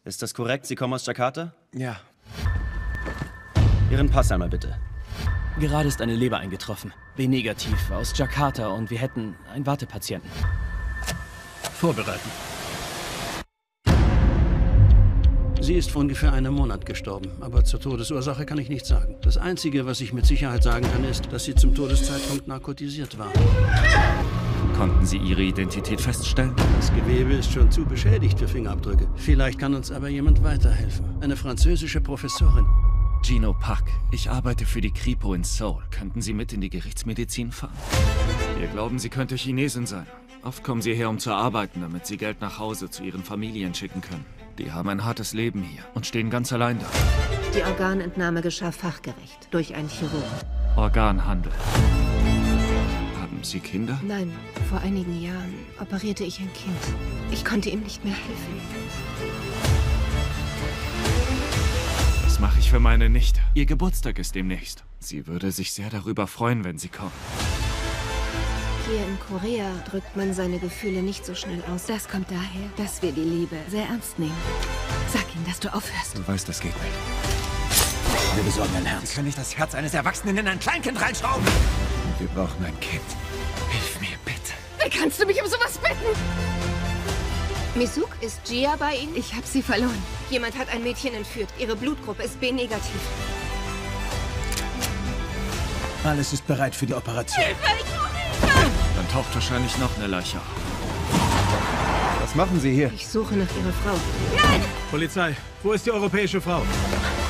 Ist das korrekt? Sie kommen aus Jakarta? Ja. Ihren Pass einmal bitte. Gerade ist eine Leber eingetroffen. B-negativ, aus Jakarta und wir hätten einen Wartepatienten. Vorbereiten. Sie ist vor ungefähr einem Monat gestorben, aber zur Todesursache kann ich nichts sagen. Das Einzige, was ich mit Sicherheit sagen kann, ist, dass sie zum Todeszeitpunkt narkotisiert war. Konnten Sie Ihre Identität feststellen? Das Gewebe ist schon zu beschädigt für Fingerabdrücke. Vielleicht kann uns aber jemand weiterhelfen. Eine französische Professorin. Gino Park. Ich arbeite für die Kripo in Seoul. Könnten Sie mit in die Gerichtsmedizin fahren? Wir glauben, sie könnte Chinesin sein. Oft kommen sie her, um zu arbeiten, damit sie Geld nach Hause zu ihren Familien schicken können. Die haben ein hartes Leben hier und stehen ganz allein da. Die Organentnahme geschah fachgerecht, durch einen Chirurgen. Organhandel. Haben Sie Kinder? Nein, vor einigen Jahren operierte ich ein Kind. Ich konnte ihm nicht mehr helfen. Das mache ich für meine Nichte. Ihr Geburtstag ist demnächst. Sie würde sich sehr darüber freuen, wenn Sie kommen. Hier in Korea drückt man seine Gefühle nicht so schnell aus. Das kommt daher, dass wir die Liebe sehr ernst nehmen. Sag ihm, dass du aufhörst. Du weißt, das geht nicht. Wir besorgen ein Herz. Sie können nicht das Herz eines Erwachsenen in ein Kleinkind reinschrauben. Wir brauchen ein Kind. Hilf mir, bitte. Wie kannst du mich um sowas bitten? Misuk, ist Gia bei Ihnen? Ich habe sie verloren. Jemand hat ein Mädchen entführt. Ihre Blutgruppe ist B-negativ. Alles ist bereit für die Operation. Dann taucht wahrscheinlich noch eine Leiche auf. Was machen Sie hier? Ich suche nach Ihrer Frau. Polizei, wo ist die europäische Frau?